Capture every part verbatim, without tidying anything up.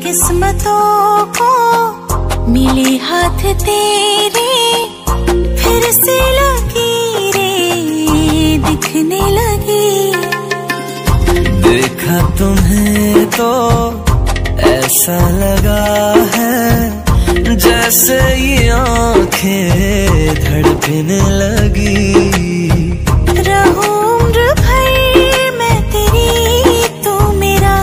किस्मतों को मिले हाथ तेरे, फिर से लकीरें दिखने लगी। देखा तुम्हें तो ऐसा लगा है जैसे ये आंखें धड़कने लगी। रहूं उम्र भर मैं तेरी, तू मेरा।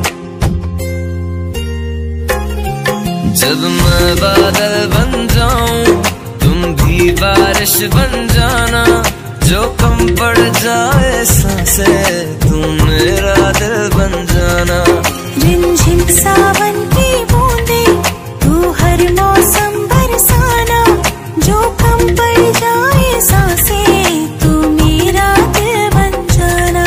जब मैं बादल बन जाऊं तुम भी बारिश बन जाना, जो कम पड़ जाए सांसें तुम मेरा दिल बन जाना। रिमझिम सावन की बूंदे तू हर मौसम बरसाना, जो कम पड़ जाए सांसें तू मेरा दिल बन जाना।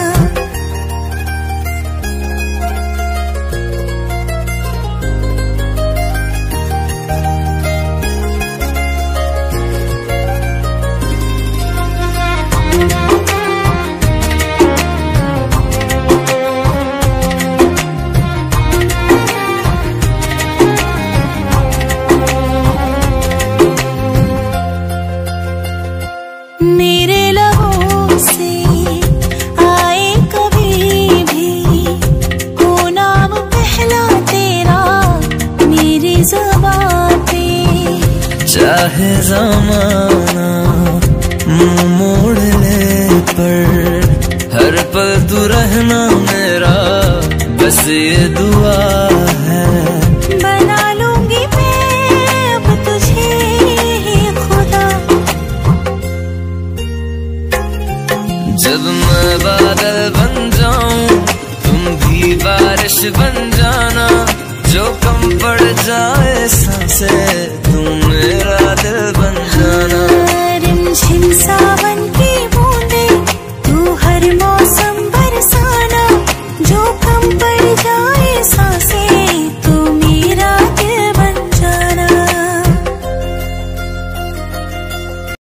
मेरे लबों से आए कभी भी हो नाम पहला तेरा मेरी ज़बान पे। चाहे ज़माना मुंह मोड़ ले पर हर पल तू रहना मेरा, बस ये दुआ है। बना लूंगी मैं अब तुझे ही खुदा। जब मैं बादल बन जाऊं तुम भी बारिश बन जाना, जो कम पड़ जाए सांसें